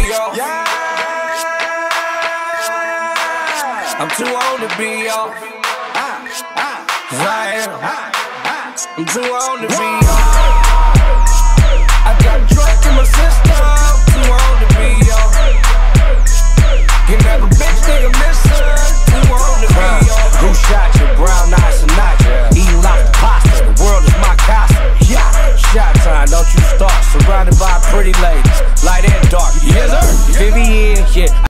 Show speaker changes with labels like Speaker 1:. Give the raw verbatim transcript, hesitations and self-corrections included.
Speaker 1: off. I'm too old to be off. Cause I am. I'm too old to be off. I got drugs in my system.